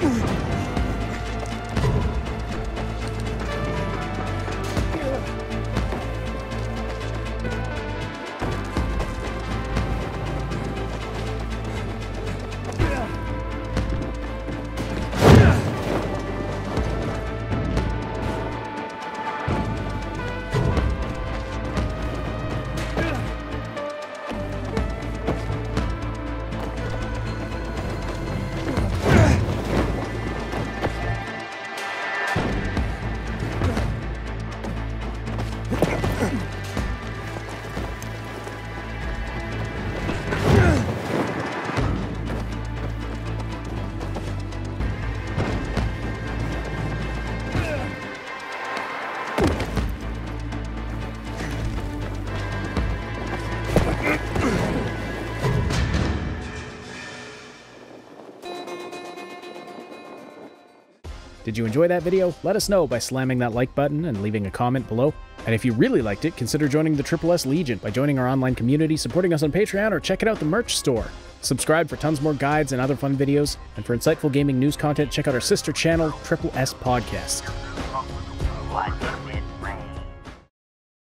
Did you enjoy that video? Let us know by slamming that like button and leaving a comment below. And if you really liked it, consider joining the SSS Legion by joining our online community, supporting us on Patreon, or checking out the merch store. Subscribe for tons more guides and other fun videos, and for insightful gaming news content, check out our sister channel, SSS Podcast.